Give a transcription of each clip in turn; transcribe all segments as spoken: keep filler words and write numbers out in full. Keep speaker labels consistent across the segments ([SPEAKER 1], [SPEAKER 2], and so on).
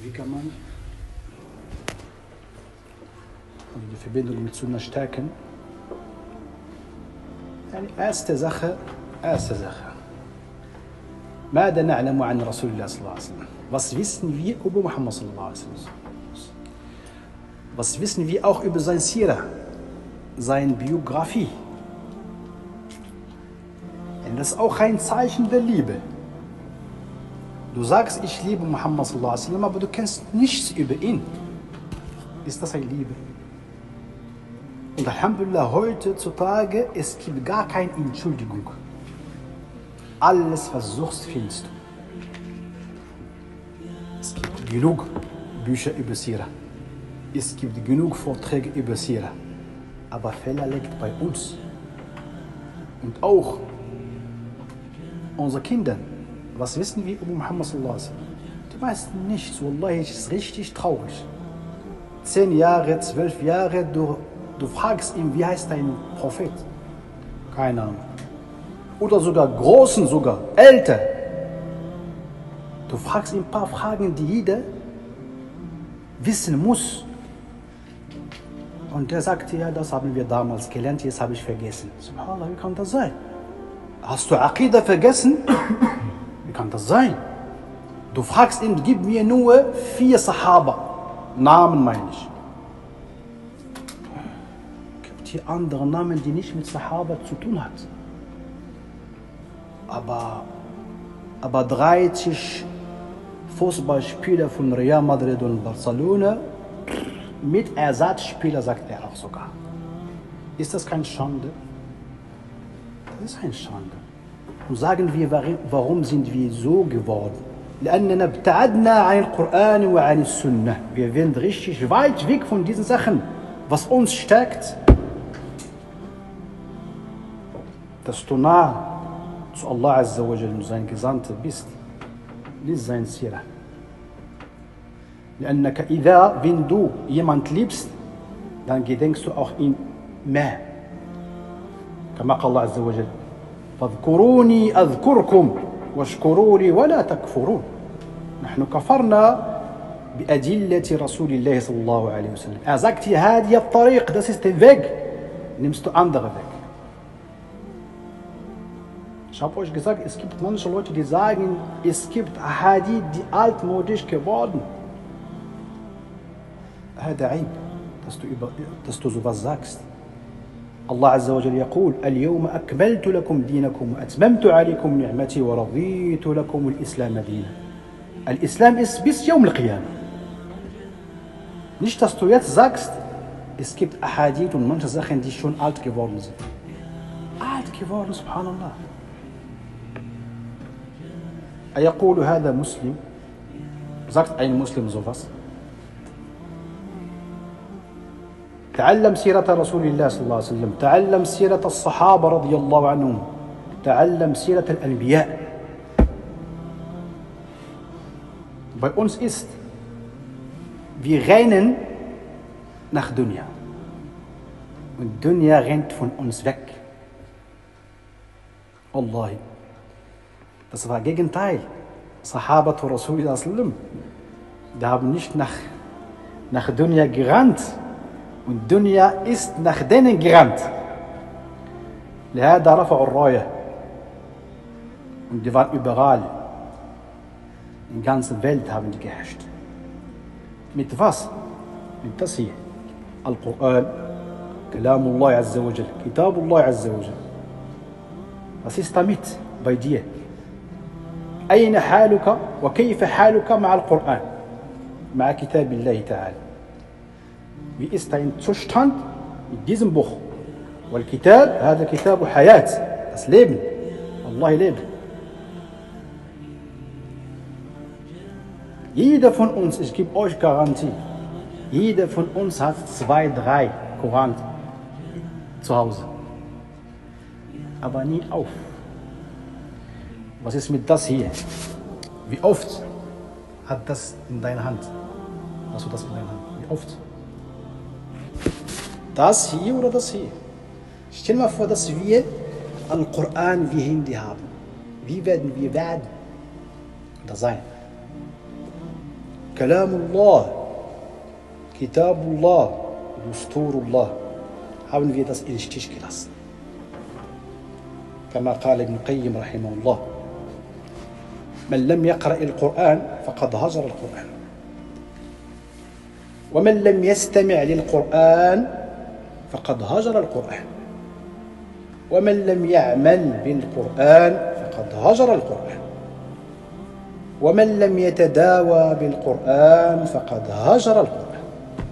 [SPEAKER 1] Wie kann man die Verbindung mit Sunna stärken? يعني erste Sache, erste Sache. ماذا نعلم عن رسول الله صلى الله عليه وسلم? Was wissen wir über Muhammad صلى الله عليه وسلم? Was wissen wir auch über sein Sira, seine Biografie? Und das ist auch ein Zeichen der Liebe. Du sagst, ich liebe Muhammad صلى الله عليه وسلم, aber du kennst nichts über ihn. Ist das eine Liebe? Und Alhamdulillah, heutzutage, es gibt gar keine Entschuldigung. Alles, was du suchst, findest du. Es gibt genug Bücher über Sira. Es gibt genug Vorträge über Sira. Aber Fehler liegt bei uns. Und auch unsere Kinder. Was wissen wir über Muhammad sallallahu alaihi wasallam? Die meisten nichts. Wallahi, es ist richtig traurig. Zehn Jahre, zwölf Jahre, du, du fragst ihn, wie heißt dein Prophet? Keine Ahnung. Oder sogar Großen, sogar älter. Du fragst ihn ein paar Fragen, die jeder wissen muss. Und der sagt, ja, das haben wir damals gelernt, jetzt habe ich vergessen. Subhanallah, wie kann das sein? Hast du Aqidah vergessen? Wie kann das sein? Du fragst ihn, gib mir nur vier Sahaba. Namen meine ich. Es gibt hier andere Namen, die nicht mit Sahaba zu tun haben. Aber, aber dreißig Fußballspieler von Real Madrid und Barcelona mit Ersatzspieler, sagt er auch sogar. Ist das keine Schande? Das ist eine Schande. Und sagen wir, warum sind wir so geworden? لأننا ابتعدنا عن القرآن وعن السنة. Wir sind richtig weit weg von diesen Sachen, was uns stärkt, dass du nah zu Allah Azza wa Jal, sein Gesandter bist, lies sein Sira. لأنك إذا, wenn du jemand liebst, dann gedenkst du auch ihn mehr. كما قال الله عز وجل فاذكروني أذكركم واشكروا لي ولا تكفرون. نحن كفرنا بأدلة رسول الله صلى الله عليه وسلم. Er sagt hier, هذه الطريق, das ist der Weg, nimmst du andere Weg. Ich habe euch gesagt, es gibt manche Leute, die sagen, es gibt Ahadith, die altmodisch geworden. هذا عيب, dass du, über, dass du sowas sagst. الله عز وجل يقول اليوم أكملت لكم دينكم وأتممت عليكم نعمتي ورضيت لكم الإسلام دينا. الإسلام ist bis يوم القيامة. Nicht, dass du jetzt sagst, es gibt Ahadith und manche Sachen, die schon alt geworden sind. Alt geworden, subhanallah. أيقول هذا مسلم? Sagt ein Muslim sowas? تعلم سيرة رسول الله صلى الله عليه وسلم، تعلم سيرة الصحابة رضي الله عنهم، تعلم سيرة الأنبياء. Bei uns ist, wir rennen nach Dunya. Und Dunya rennt von uns weg. Wallahi. Das war Gegenteil. Sahaba zu Rasulullah sallallahu alaihi wasallam, die haben nicht nach, nach Dunya gerannt. Und Dunya ist nach denen gerannt. لهذا رفعوا الراية. Und die waren überall. In der ganzen Welt haben die geherrscht. Mit was? Mit das hier. Al-Quran, Kalamullah Azza wa Jal, Kitabullah Azza wa Jal. Was ist damit bei dir? أين حالك وكيف حالك مع القرآن؟ مع كتاب الله تعالى. Wie ist dein Zustand mit diesem Buch? والكتاب هذا كتاب حياة, das Leben. Allah Leben. Jeder von uns, ich gebe euch Garantie, jeder von uns hat zwei, drei Koran zu Hause. Aber nie auf. Was ist mit das hier? Wie oft hat das in deiner Hand? Hast du das in deiner Hand? Wie oft? Das hier oder das hier? Stell dir mal vor, dass wir Al-Quran wie Hindi haben. Wie werden wir werden? Oder sein? Kalamullah, Kitabullah, Dusturullah, haben wir das in den Stich gelassen. كما قال ابن القيم رحمه الله من لم يقرأ القرآن فقد هجر القرآن ومن لم يستمع للقرآن فقد هجر القرآن ومن لم يعمل بالقرآن فقد هجر القرآن ومن لم يتداوى بالقرآن فقد هجر القرآن.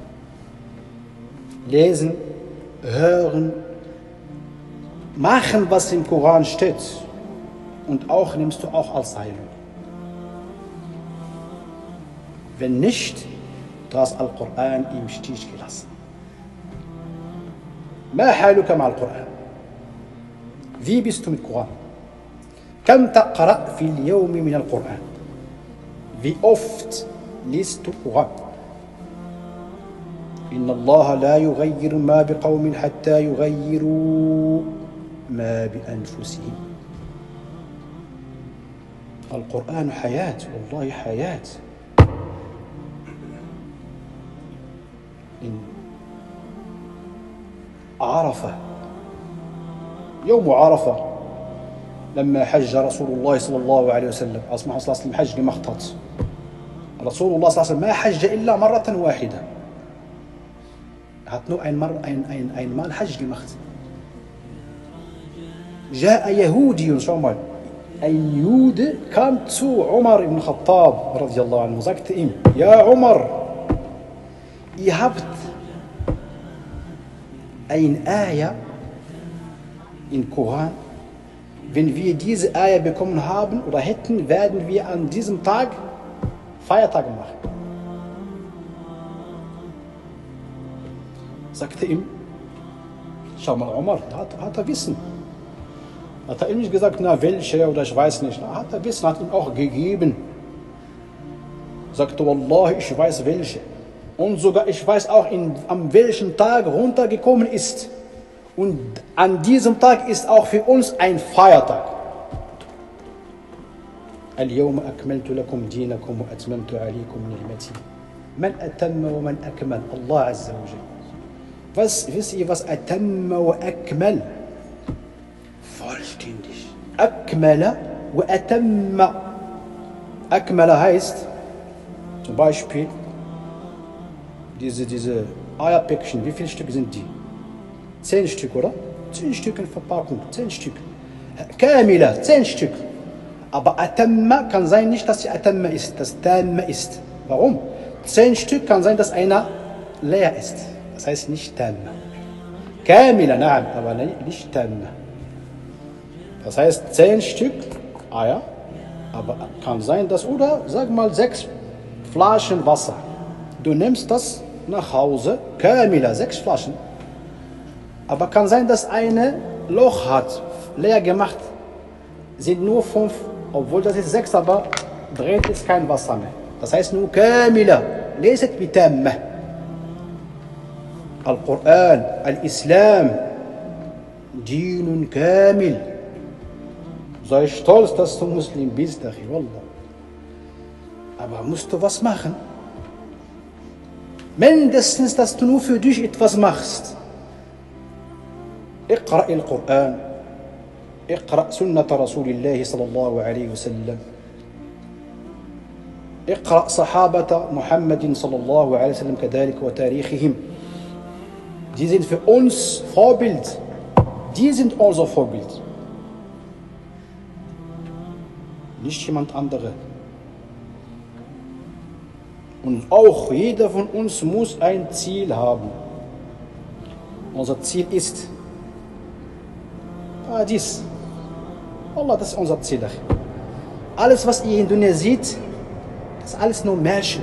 [SPEAKER 1] Lesen, hören, machen, was im Koran steht, und auch nimmst du auch als Heilung. Wenn nicht, du hast Al-Quran im Stich gelassen. ما حالك مع القرآن؟ Wie bist du mit Koran? كم تقرأ في اليوم من القرآن? Wie oft liest du Koran? إن الله لا يغير ما بقوم حتى يغيروا ما بأنفسهم. القرآن حياة، والله حياة. إن عرفة، يوم عرفة لما حج رسول الله صلى الله عليه وسلم، أصبح صلى الله عليه وسلم حج لمخطط. رسول الله صلى الله عليه وسلم ما حج إلا مرة واحدة. hat nur einmal, ein, ein, einmal Hajj gemacht. جاء يهودي, schau mal, ein Jude kam zu Umar ibn Khattab radiallahu anhu, sagte ihm, ja Umar, ihr habt ein Ayah im Koran, wenn wir diese Ayah bekommen haben oder hätten, werden wir an diesem Tag Feiertag machen. Sagte ihm, schau mal, Umar, hat, hat er Wissen. Hat er ihm nicht gesagt, na welche oder ich weiß nicht. Na, hat er Wissen, hat ihm auch gegeben. Sagte, Wallah, ich weiß welche. Und sogar ich weiß auch, in, an welchem Tag runtergekommen ist. Und an diesem Tag ist auch für uns ein Feiertag. اليوم أكملت لكم دينكم وأتممت عليكم نعمتي من أتم ومن أكمل الله عز وجل. Was, wisst ihr, was Atamma wa Akmal? Vollständig. Akmala wa Atamma. Akmala heißt, zum Beispiel, diese, diese Eierpäckchen, wie viele Stück sind die? Zehn Stück, oder? Zehn Stück in Verpackung, zehn Stück. Kamila, zehn Stück. Aber Atamma kann sein, nicht, dass die Atamma ist, dass Tamma ist. Warum? Zehn Stück kann sein, dass einer leer ist. Das heißt nicht Tamma. Kamila, nein, aber nicht Tamma. Das heißt zehn Stück Eier, aber kann sein, dass, oder sag mal sechs Flaschen Wasser. Du nimmst das nach Hause, Kamila, sechs Flaschen. Aber kann sein, dass eine Loch hat, leer gemacht. Sind nur fünf, obwohl das ist sechs, aber dreht ist kein Wasser mehr. Das heißt nur Kamila, leset mit Tamma. Al-Quran, Al-Islam, Dinun Kamil. Sei stolz, dass du Muslim bist, Wallah. Aber musst du was machen? Mindestens, dass du nur für dich etwas machst. اقرأ القرآن اقرأ سنة رسول الله صلى الله عليه وسلم اقرأ صحابة محمد صلى الله عليه وسلم كذلك وتاريخهم. Die sind für uns Vorbild. Die sind unser Vorbild. Nicht jemand andere. Und auch jeder von uns muss ein Ziel haben. Unser Ziel ist Paradies. Allah, das ist unser Ziel. Alles, was ihr in Dunya seht, das ist alles nur Märchen.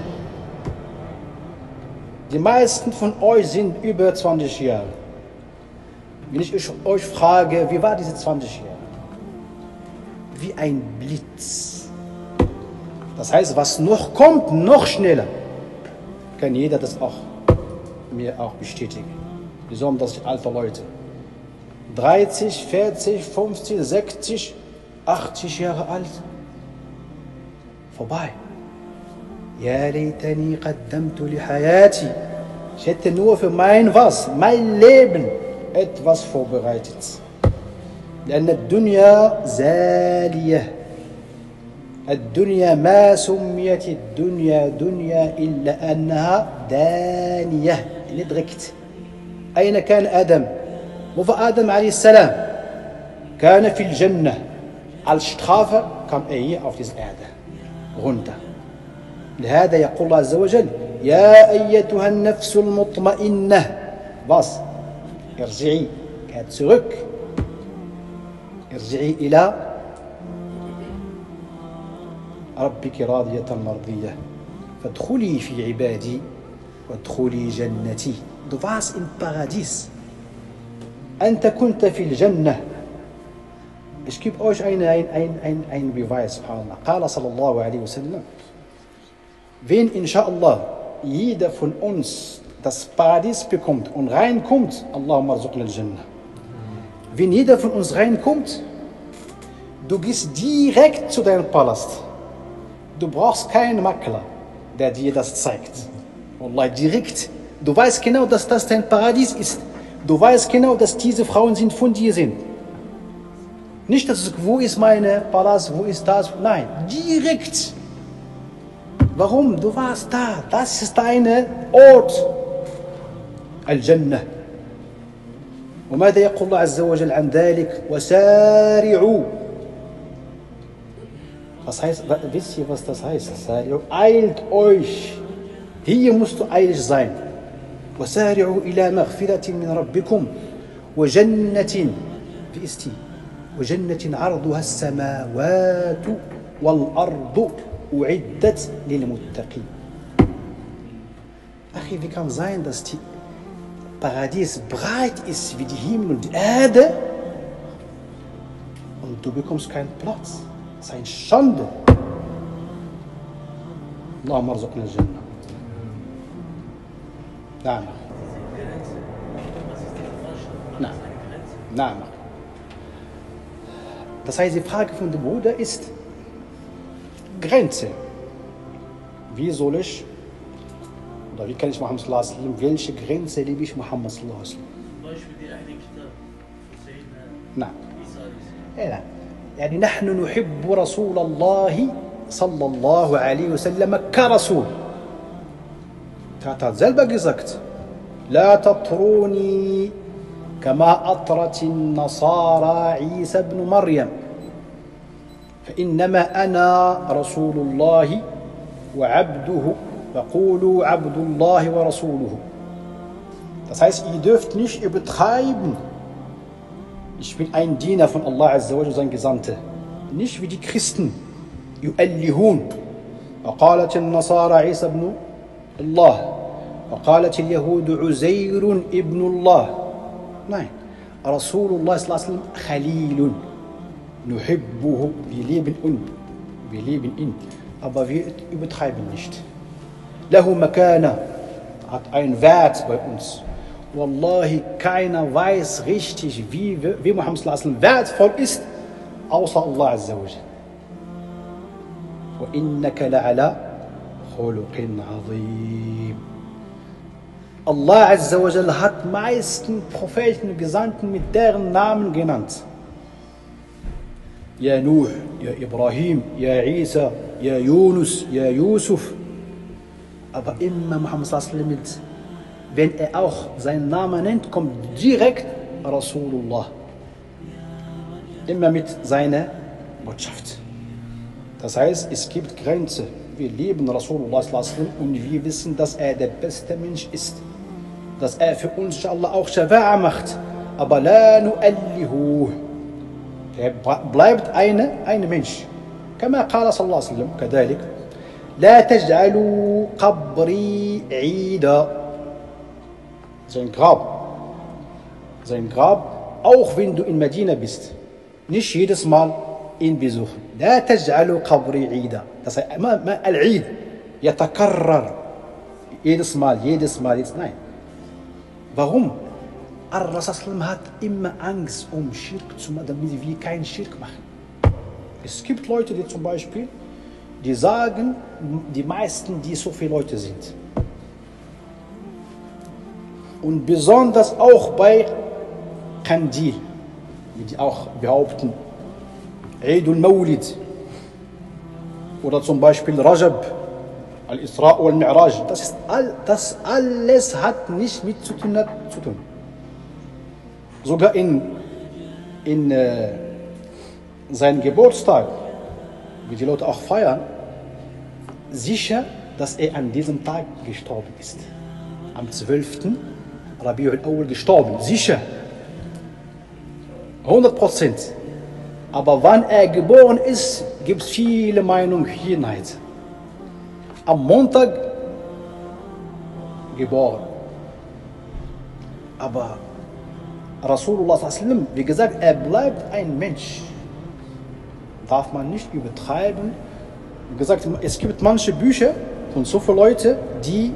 [SPEAKER 1] Die meisten von euch sind über zwanzig Jahre. Wenn ich euch frage, wie war diese zwanzig Jahre? Wie ein Blitz. Das heißt, was noch kommt, noch schneller. Kann jeder das auch mir auch bestätigen. Besonders die alten Leute. dreißig, vierzig, fünfzig, sechzig, achtzig Jahre alt. Vorbei. Ja laytani qaddamtu li hayati. Ich hätte nur für mein was, mein Leben etwas vorbereitet. لأن الدنيا زالية. الدنيا ما سميت الدنيا دنيا إلا أنها دانية. ندركت. أين كان آدم؟ وفي آدم عليه السلام كان في الجنة. Als Strafe kam er hier auf diese Erde runter. لهذا يقول الله عز وجل يا أيتها النفس المطمئنة. Was? ارجعي. Kehr zurück. ارجعي إلى ربك راضية مرضية فادخلي في عبادي وادخلي جنتي. Du warst im Paradies. أنت كنت في الجنة. Ich gebe euch einen ein, ein, ein, ein Beweis. قال صلى الله عليه وسلم wenn inshallah jeder von uns das Paradies bekommt und reinkommt, Allahumma arzuqna al-Jannah. Wenn jeder von uns reinkommt, du gehst direkt zu deinem Palast. Du brauchst keinen Makler, der dir das zeigt. Wallah, direkt. Du weißt genau, dass das dein Paradies ist. Du weißt genau, dass diese Frauen sind von dir sind. Nicht, dass es, wo ist mein Palast, wo ist das? Nein, direkt. Warum? Du warst da. Das ist dein Ort. Al-Jannah. وماذا يقول الله عز وجل عن ذلك وسارعوا. Was heißt, wisst ihr, was das heißt? Eilt euch. Hier musst du eilig sein. وسارعوا إلى مغفرة من ربكم وجنة. Wie ist die? وجنة عرضها السماوات والأرض أعدت للمتقين. Ach, wie kann sein, dass die Paradies breit ist wie die Himmel und die Erde und du bekommst keinen Platz? Das ist eine Schande. Allahumma arzuqna al-Jannah. Nein. Nein. Nein. Das heißt, die Frage von dem Bruder ist Grenze. Wie soll ich oder wie kann ich Muhammad sallallahu alaihi wasallam, welche Grenze liebe ich Muhammad sallallahu alaihi wasallam?
[SPEAKER 2] Beispiel die eine Kitab.
[SPEAKER 1] نعم. لا يعني نحن نحب رسول الله صلى الله عليه وسلم كرسول. Er hat selber gesagt, لا تطروني كما أطرت النصارى عيسى بن مريم فإنما أنا رسول الله وعبده فقولوا عبد الله ورسوله. Das heißt, ihr dürft nicht übertreiben. Ich bin ein Diener von Allah Azza wa Jalla, sein Gesandter. Nicht wie die Christen. يؤلهون. وقالت النصارى عيسى ابن الله. وقالت اليهود عزير ابن الله. Nein. Rasulullah sallallahu alaihi wasallam Khalilun. Nuhibbuhu. Wir lieben ihn. Wir lieben ihn. Aber wir übertreiben nicht. Lahu makana. Hat einen Wert bei uns. Wallahi, keiner weiß richtig, wie, wie Muhammad sallallahu alaihi wasallam wertvoll ist, außer Allah Azza wa Jalla. وَإِنَّكَ لَعَلَى خُلُقٍ عَظِيمٍ. Allah Azza wa Jalla hat meisten Propheten und Gesandten mit deren Namen genannt. Ja Nuh, ja Ibrahim, ja Isa, ja Yunus, ja Yusuf. Aber immer Muhammad sallallahu alaihi wasallam mit, wenn er auch seinen Namen nennt, kommt direkt Rasulullah. Immer mit seiner Botschaft. Das heißt, es gibt Grenzen. Wir lieben Rasulullah sallallahu alaihi wasallam und wir wissen, dass er der beste Mensch ist. Dass er für uns inshallah auch Shafa'a macht. Aber la nu'allihu. Er bleibt eine, ein Mensch. كما قال صلى الله عليه وسلم كذلك لا تجعلوا قبري عيدا. Sein Grab. Sein Grab, auch wenn du in Medina bist. Nicht jedes Mal ihn besuchen. لا تجعلوا قبري عيدا. Das heißt, ما ما العيد يتكرر. Jedes Mal, jedes Mal, jetzt nein. Warum? Ar-Rasul hat immer Angst, um Schirk zu machen, damit wir keinen Schirk machen. Es gibt Leute, die zum Beispiel die sagen, die meisten, die so viele Leute sind. Und besonders auch bei Qandil, wie die auch behaupten, Eid al-Mawlid oder zum Beispiel Rajab, Al-Isra wal-Mi'raj, das, ist all, das alles hat nicht mit zu tun. Zu tun. Sogar in, in äh, seinem Geburtstag, wie die Leute auch feiern, sicher, dass er an diesem Tag gestorben ist. Am zwölften Rabi'ul Awwal gestorben, sicher. hundert Prozent. Aber wann er geboren ist, gibt es viele Meinungen hier. Am Montag geboren. Aber Rasulullah sallallahu alaihi wasallam, wie gesagt, er bleibt ein Mensch. Darf man nicht übertreiben. Wie gesagt, es gibt manche Bücher von so vielen Leuten, die,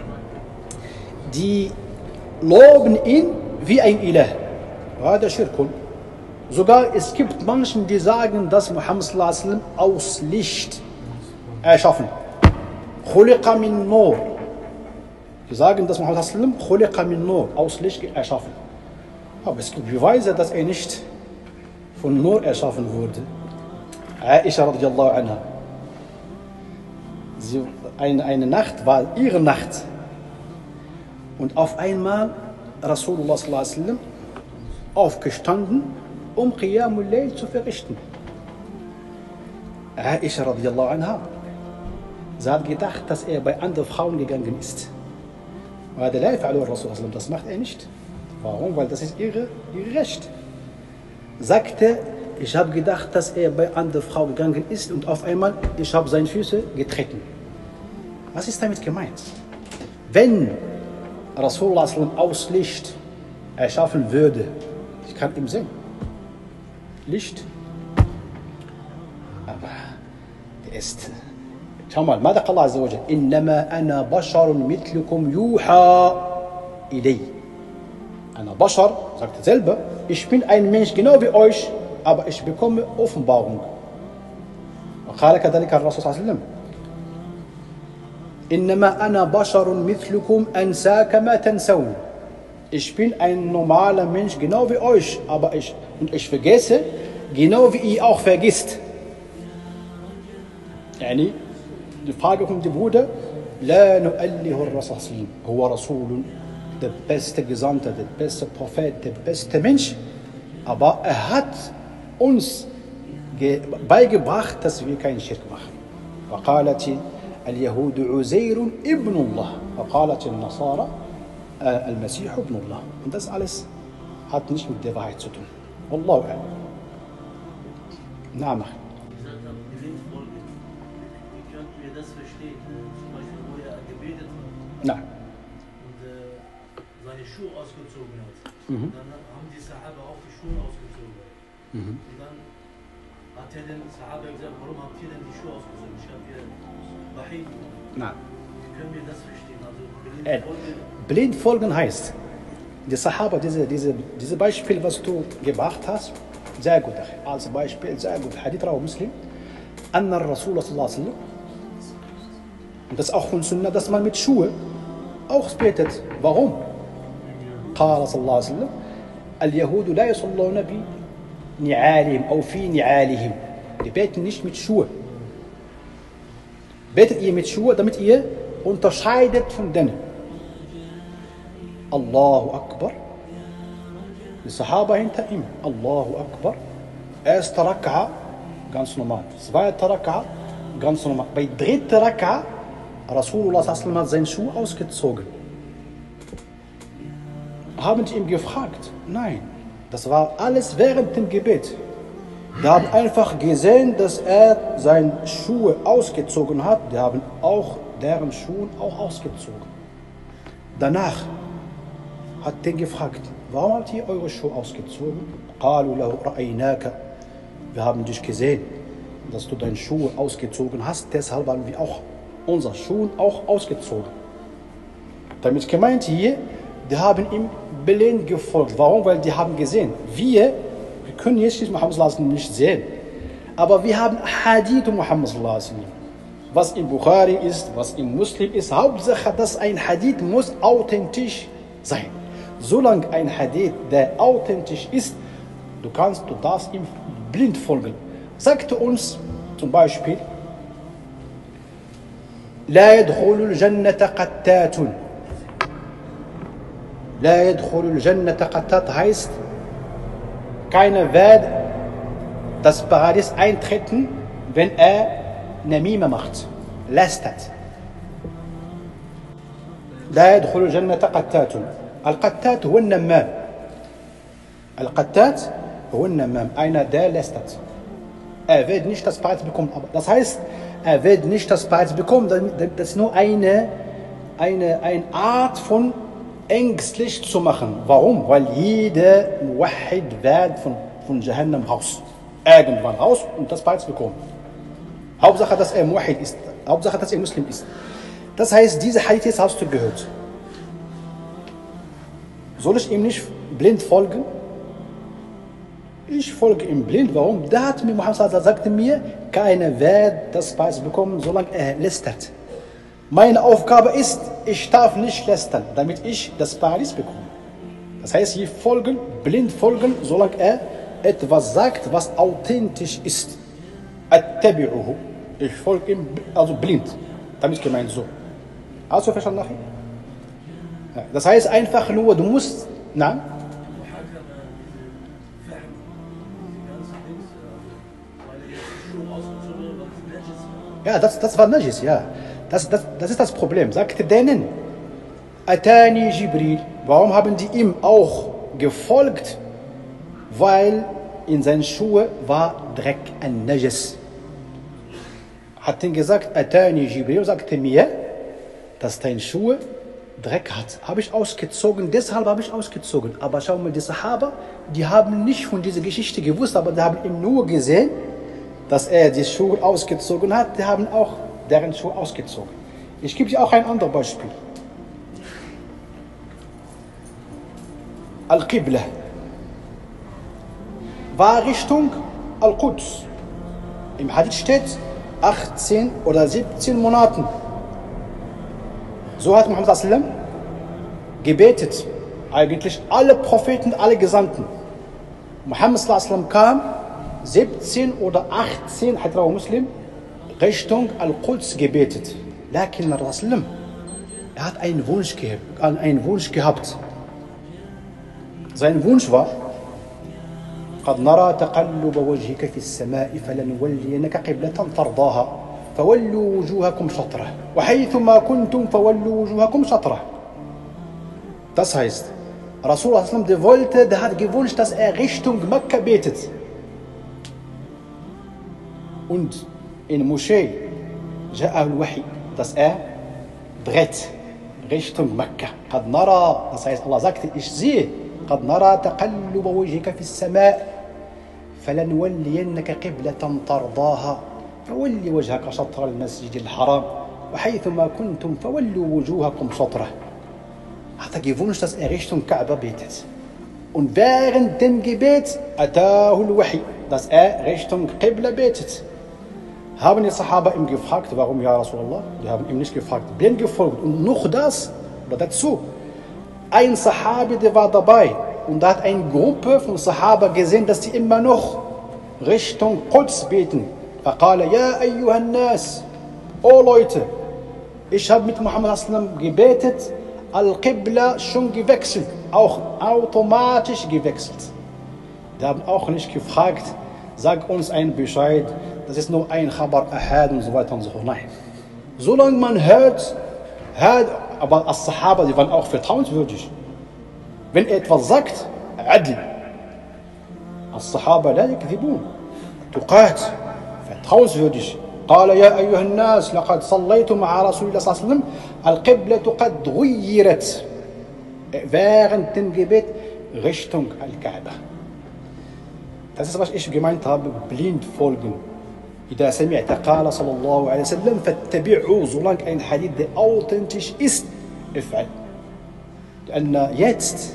[SPEAKER 1] die loben ihn wie ein Ilah. Ja, der Schirkun. Sogar es gibt Menschen, die sagen, dass Muhammad sallallahu alaihi wasallam aus Licht erschaffen. Khuliqa min Nur. Die sagen, dass Muhammad sallallahu alaihi wasallam Khuliqa min Nur, aus Licht erschaffen. Aber es gibt Beweise, dass er nicht von Nur erschaffen wurde. Aisha radiallahu anha. Sie, eine, eine Nacht war ihre Nacht. Und auf einmal Rasulullah sallallahu alaihi wasallam aufgestanden, um Qiyamul Layl zu verrichten. Aisha radiallahu anha, sie hat gedacht, dass er bei anderen Frauen gegangen ist. Das macht er nicht. Warum? Weil das ist ihre, ihr Recht. Sagte, ich habe gedacht, dass er bei anderen Frauen gegangen ist und auf einmal, ich habe seine Füße getreten. Was ist damit gemeint? Wenn Rasulullah aus Licht erschaffen würde, ich kann ihm sehen, Licht, aber der ist, schau mal, ماذا قال الله عز وجل إنما أنا بشر مثلكم يوحى إلي. Einer Bashar sagt selber, ich bin ein Mensch genau wie euch, aber ich bekomme Offenbarung. وقال كذلك الرسول صلى الله عليه وسلم إنما أنا بشر مثلكم أنسى كما تنسون. Ich bin ein normaler Mensch genau wie euch, aber ich und ich vergesse genau wie ihr auch vergisst. يعني die Frage von dem Bruder, لا نؤله الرسول هو رسول, der beste Gesandte, der beste Prophet, der beste Mensch, aber er hat uns beigebracht, dass wir keinen Schirk machen. وقالت اليهود عزير ابن الله وقالت النصارى المسيح ابن الله. Und das alles hat nicht mit der Wahrheit zu tun. Wallahu a'lam. Na, mach. Nein.
[SPEAKER 2] Und äh, seine Schuhe ausgezogen hat.
[SPEAKER 1] Mhm.
[SPEAKER 2] Und dann haben die Sahaba auch die Schuhe ausgezogen. Mhm. Und dann hat er den Sahaba gesagt, warum habt ihr denn die Schuhe ausgezogen? Ich habe hier Wahi.
[SPEAKER 1] Nein.
[SPEAKER 2] Wie können wir das verstehen? Also blind
[SPEAKER 1] Äh,
[SPEAKER 2] folgen.
[SPEAKER 1] blind folgen heißt, die Sahaba, diese, diese, diese Beispiel, was du gebracht hast, sehr gut. Als Beispiel, sehr gut. Hadith Raw Muslim. Anna Rasulullah sallallahu alaihi wasallam. Und das ist auch von Sunnah, dass man mit Schuhe auch betet. Warum? قال صلى الله عليه وسلم اليهود لا يصلون بنعالهم أو في نعالهم. Die beten nicht mit Schuhe. Betet ihr mit Schuhe, damit ihr unterscheidet von denen. Allahu Akbar. Die Sahaba hinter ihm. Allahu Akbar. Erste Raka'a, ganz normal. Zweite Raka'a, ganz normal. Bei dritter Raka'a, Rasulullah sallallahu alaihi wasallam hat seinen Schuh ausgezogen. Haben die ihn gefragt? Nein. Das war alles während dem Gebet. Die haben einfach gesehen, dass er seine Schuhe ausgezogen hat. Die haben auch deren Schuhe auch ausgezogen. Danach hat er gefragt, warum habt ihr eure Schuhe ausgezogen? قالوا له رأيناك. Wir haben dich gesehen, dass du deine Schuhe ausgezogen hast. Deshalb haben wir auch unsere Schuhe auch ausgezogen. Damit gemeint hier, die haben ihm blind gefolgt. Warum? Weil die haben gesehen, wir, wir können jetzt Muhammad sallallahu alaihi wasallam nicht sehen, aber wir haben Hadith Muhammad sallallahu alaihi wasallam. was im Bukhari ist, was im Muslim ist. Hauptsache, dass ein Hadith muss authentisch sein. Solange ein Hadith, der authentisch ist, du kannst, du darfst ihm blind folgen. Sagte uns zum Beispiel, لا يدخل الجنة قتات. لا يدخل الجنة قتات heißt, keiner wird das Paradies eintreten, wenn er Namima macht, lästert. لا يدخل الجنة قتات. القتات هو النمام. القتات هو النمام. Einer, der lästert. Er wird nicht das Paradies bekommen. Das heißt, er wird nicht das Paradies bekommen. Das ist nur eine, eine, eine Art von ängstlich zu machen. Warum? Weil jeder Muwahhid wird von, von Jahannam raus. Irgendwann raus und das Paradies bekommen. Hauptsache, dass er Muwahhid ist. Hauptsache, dass er Muslim ist. Das heißt, diese Hadith hast du gehört. Soll ich ihm nicht blind folgen? Ich folge ihm blind. Warum? Da hat mir Muhammad sallallahu alaihi wasallam sagte mir, keiner wird das Paradies bekommen, solange er lästert. Meine Aufgabe ist, ich darf nicht lästern, damit ich das Paradies bekomme. Das heißt, wir folgen, blind folgen, solange er etwas sagt, was authentisch ist. Attabi'uhu. Ich folge ihm, also blind. Damit gemeint so. Hast du verstanden nachher? Ja, das heißt einfach nur, du musst, na? Ja, das, das war Najis, ja. Das, das, das ist das Problem. Sagte denen, Atani Jibril. Warum haben die ihm auch gefolgt? Weil in seinen Schuhen war Dreck, ein Najis. Hat ihn gesagt, Atani Jibril, sagte mir, dass dein Schuh Dreck hat. Habe ich ausgezogen, deshalb habe ich ausgezogen. Aber schau mal, die Sahaba, die haben nicht von dieser Geschichte gewusst, aber die haben ihm nur gesehen, dass er die Schuhe ausgezogen hat. Die haben auch deren Schuhe ausgezogen. Ich gebe dir auch ein anderes Beispiel. Al-Qibla war Richtung Al-Quds. Im Hadith steht achtzehn oder siebzehn Monaten. So hat Muhammad sallallahu alaihi wasallam gebetet. Eigentlich alle Propheten, alle Gesandten. Muhammad sallallahu alaihi wasallam kam siebzehn oder achtzehn, hat er Muslim, Richtung Al-Quds gebetet. Lakin Rasul, er hat einen Wunsch, gehabt, einen Wunsch gehabt. Sein Wunsch war, قد نرى تقلب وجهك في السماء فلنولينك قبلة ترضاها فولوا وجوهكم شطره وحيثما كنتم فولوا وجوهكم شطره. Das heißt, Rasulullah sallallahu alaihi wasallam, der wollte, der hat gewünscht, dass er Richtung Mekka betet. Und in Moschee جاء الوحي, dass er dreht Richtung Mekka. قد نرى, das heißt, Allah sagte, ich sehe, قد نرى تقلب وجهك في السماء فلنولينك قبلة ترضاها فولي وجهك شطر المسجد الحرام وحيثما كنتم فولوا وجوهكم شطره. Hat er gewünscht, dass er Richtung Kaaba betet. Und während dem Gebet atahu al-Wahi, dass er Richtung Qibla betet. Haben die Sahaba ihm gefragt, warum ja Rasulallah? Die haben ihm nicht gefragt, blind gefolgt. Und noch das, oder dazu, ein Sahabi, der war dabei und da hat eine Gruppe von Sahaba gesehen, dass die immer noch Richtung Quds beten. فقال يا أيها الناس, oh Leute, ich habe mit Muhammad sallallahu alaihi wasallam gebetet, Al-Qibla schon gewechselt, auch automatisch gewechselt. Die haben auch nicht gefragt, sag uns einen Bescheid, das ist nur ein Khabar Ahad und so weiter und so fort. Nein. Solange man hört, hört, aber als Sahaba, die waren auch vertrauenswürdig. Wenn er etwas sagt, Adl. Als Sahaba, la yakdhibun. Tuqat, vertrauenswürdig. قال يا أيها الناس لقد صليت مع رسول الله صلى الله عليه وسلم القبلة قد غيرت. Während dem Gebet Richtung Al-Kaaba. Das ist, was ich gemeint habe, blind folgen. إذا سمعت قال صلى الله عليه وسلم فاتبعوا, solange ein Hadith, der authentisch ist, افعل. لأن jetzt,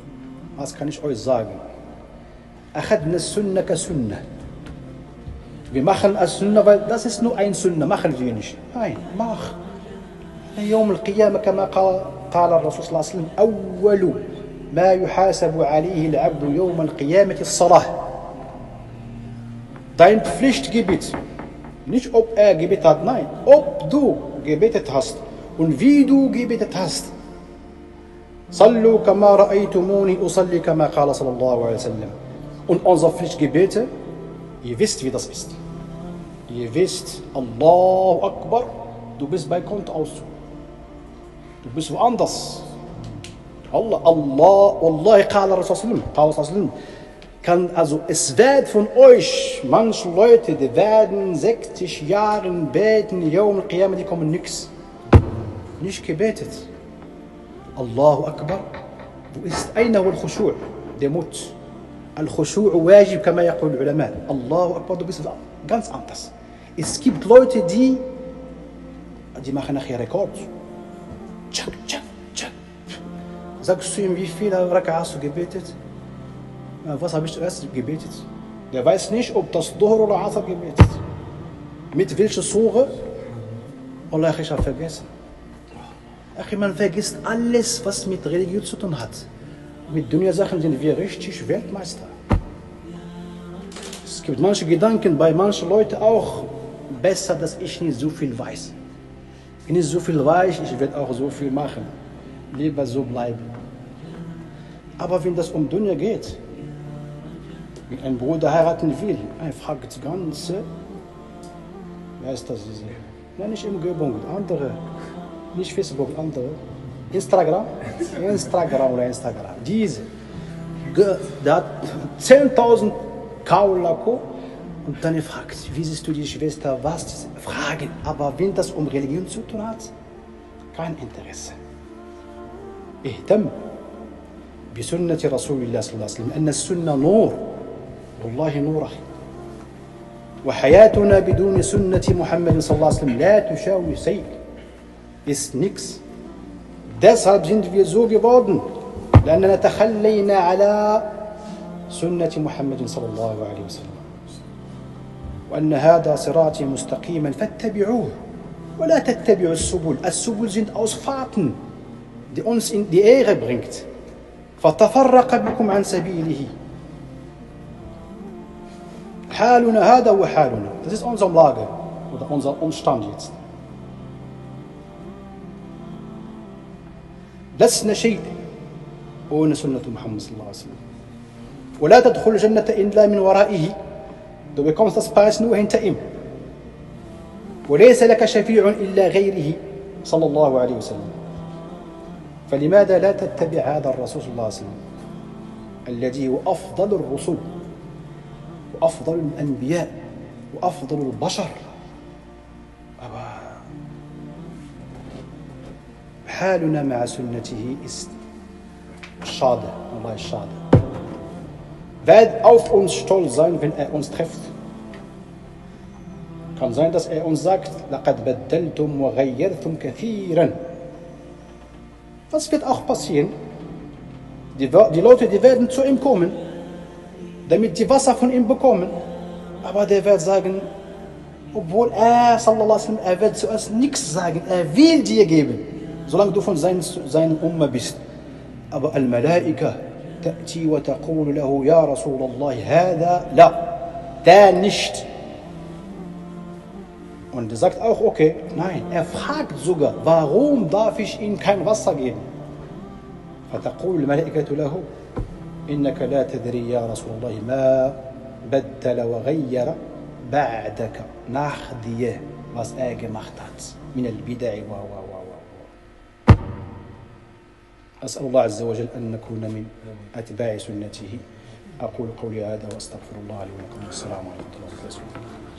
[SPEAKER 1] was kann ich euch sagen? أخذنا السنة كسنة. Wir machen als Sünder, weil das ist nur ein Sünder, machen wir nicht. Nein, mach. يوم القيامة كما قال قال الرسول صلى الله عليه وسلم أول ما يحاسب عليه العبد يوم القيامة الصلاة. Dein Pflichtgebet, nicht ob er gebetet hat, nein, ob du gebetet hast und wie du gebetet hast. صلوا كما رأيتموني أصلي كما قال صلى الله عليه وسلم. Und unsere Pflichtgebete, ihr wisst, wie das ist. Ihr wisst, Allahu Akbar, du bist bei Kontoauszug. Du bist woanders. Allah, Allah, Wallahi, qala Rasul, qala Rasul. Kann, also es wird von euch, manche Leute, die werden sechzig Jahre beten, Yawm al-Qiyamah, die kommen nix. Nicht gebetet. Allahu Akbar. Wo ist einer al-Khushu'? Der Mut. Al-Khushu' wajib, kama yaqul ulama. Allahu Akbar, du bist ganz anders. Es gibt Leute, die, die machen nachher Rekord. Tschak, tschak, tschak. Sagst du ihm, wie viele Raka hast du gebetet? Was habe ich zuerst gebetet? Der weiß nicht, ob das Dhuhr oder Asr gebetet. Mit welcher Sure? Allah, ich habe vergessen. Ach, man vergisst alles, was mit Religion zu tun hat. Mit Dunya-Sachen sind wir richtig Weltmeister. Es gibt manche Gedanken bei manchen Leuten auch, besser, dass ich nicht so viel weiß. Wenn ich so viel weiß, ich werde auch so viel machen. Lieber so bleiben. Aber wenn das um Dunya geht, wenn ein Bruder heiraten will, er fragt das Ganze, wer ist das? Nein, nicht Umgebung, andere, nicht Facebook, andere. Instagram? Instagram oder Instagram. Diese, der hat zehntausend Kaulako und dann fragt, wie siehst du die Schwester, was? Fragen, aber wenn das um Religion zu tun hat, kein Interesse. اهتم بسنة رسول الله صلى الله عليه وسلم أن السنة نور والله نور أخي وحياتنا بدون سنة محمد صلى الله عليه وسلم لا تساوي شيء ist nix. Deshalb sind wir so geworden لأننا تخلينا على سنة محمد صلى الله عليه وسلم وأن هذا صراطي مستقيما فاتبعوه ولا تتبعوا السبل. السبل sind Ausfahrten, die uns in die Ehre bringt. فتفرق بكم عن سبيله. حالنا هذا وحالنا. Das ist unsere Lage oder unser Umstand jetzt. لسنا شيء ohne سنة محمد صلى الله عليه وسلم. ولا تدخل الجنة إلا من ورائه. Du bekommst das Preis nur hinter ihm. وليس لك شفيع إلا غيره صلى الله عليه وسلم. فلماذا لا تتبع هذا الرسول صلى الله عليه وسلم الذي هو أفضل الرسل وأفضل الأنبياء وأفضل البشر؟ حالنا مع سنته ist schade, Allah ist schade. Wird auf uns stolz sein, wenn er uns trifft. Kann sein, dass er uns sagt, لقد بدلتم وغيرتم كثيرا. Was wird auch passieren? Die, die Leute, die werden zu ihm kommen, damit die Wasser von ihm bekommen. Aber der wird sagen, obwohl er, sallallahu alaihi wasallam, er wird zuerst nichts sagen, er will dir geben, solange du von seinen, seinen Umma bist. Aber Al-Malaika تأتي وتقول له يا رسول الله هذا لا, der nicht. Und er sagt auch, okay, nein, er fragt sogar, warum darf ich ihm kein Wasser geben? فتقول الملائكة له إنك لا تدري يا رسول الله ما بدل وغير بعدك nach dir, was er gemacht hat من البدع و و و و أسأل الله عز وجل أن نكون من أتباع سنته. أقول قولي هذا وأستغفر الله لي ولكم. السلام عليكم ورحمة الله وبركاته.